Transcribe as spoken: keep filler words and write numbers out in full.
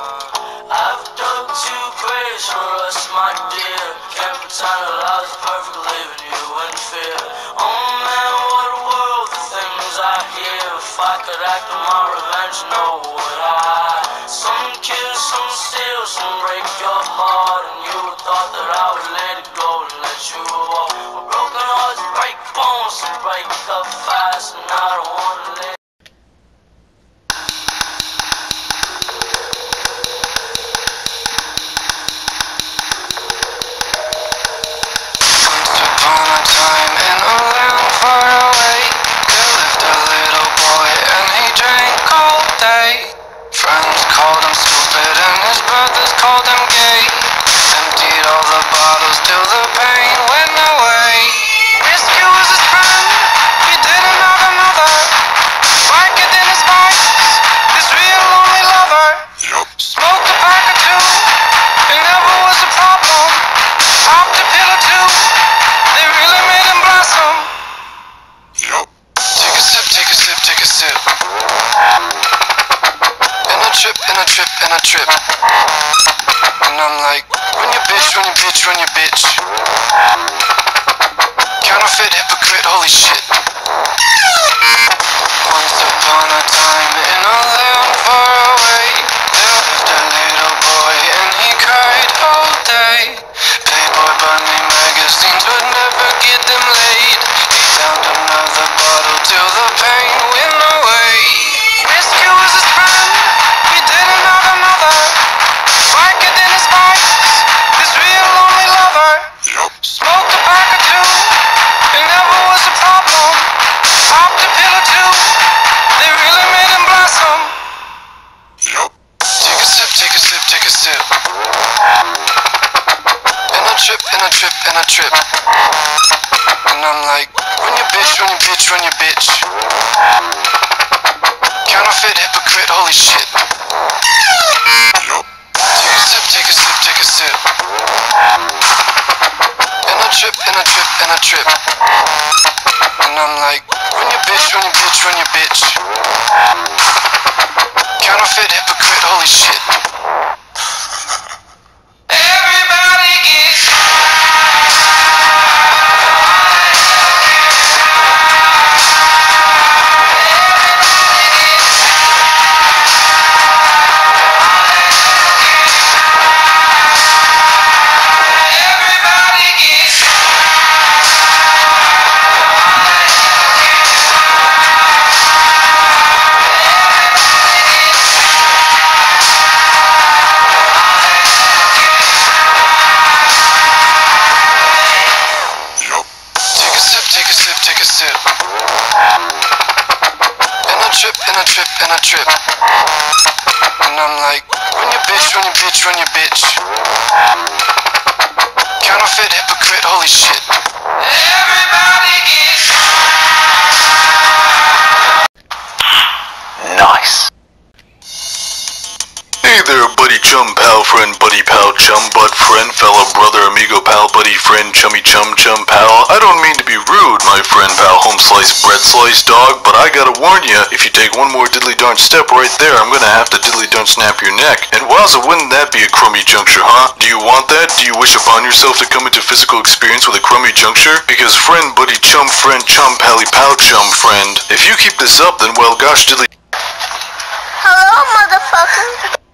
I've dug two graves for us, my dear. Can't pretend that I was perfect, leaving you in fear. Oh man, what a world, the things I hear. If I could act on my revenge, no would I. Some kill, some steal, some break your heart, and you thought that I would let it go and let you walk. But broken hearts break bones and break up fast, and I don't wanna let time in a land far away, there lived a little boy and he drank all day. Friends called him stupid and his brothers called him gay. Emptied all the bottles till the pain went away. Whiskey was his friend, he didn't have a mother. Wicked in his vice, his real lonely lover. Yep. Smoked a pack or two, it never was a problem. Popped a pill or two, they really made him blossom. Yup. Take a sip, take a sip, take a sip. And a trip, and a trip, and a trip. And I'm like, run your bitch, run your bitch, run your bitch. Counterfeit, hypocrite, holy shit. Once upon a time in a land far away, there lived a little boy and he cried all day. Playboy bunny magazines would never get them laid. He found another bottle till the pain went away. Whiskey was his friend, he didn't have a mother. Wicked in his vice, his real lonely lover. Yep. Smoked a pack or two, it never was a problem. Popped a pill or two, they really made him blossom. Yep. Take a sip, take a sip, take a sip. And a trip, and a trip, and a trip. And I'm like, run your bitch, run your bitch, run your bitch. Counterfeit, hypocrite, holy shit. Yup. Take a sip, take a sip, take a sip. And a trip, and a trip, and a trip. And I'm like, run your bitch, run your bitch, run your bitch. Counterfeit, hypocrite, holy shit. Everybody gets take a sip. And a trip, and a trip, and a trip. And I'm like, run your bitch, run your bitch, run your bitch. Counterfeit, hypocrite, holy shit. Everybody gets nice. Hey there, buddy, chum, pal, friend, buddy, pal, chum, bud, friend, fellow, brother, amigo, pal, buddy, friend, chummy, chum, chum, pal. I don't mean to be rude, my friend, pal, home slice, bread slice, dog, but I gotta warn ya, if you take one more diddly darn step right there, I'm gonna have to diddly darn snap your neck. And wowza, wouldn't that be a crummy juncture, huh? Do you want that? Do you wish upon yourself to come into physical experience with a crummy juncture? Because friend, buddy, chum, friend, chum, pally, pal, chum, friend, if you keep this up, then well, gosh, diddly... Hello, motherfucker.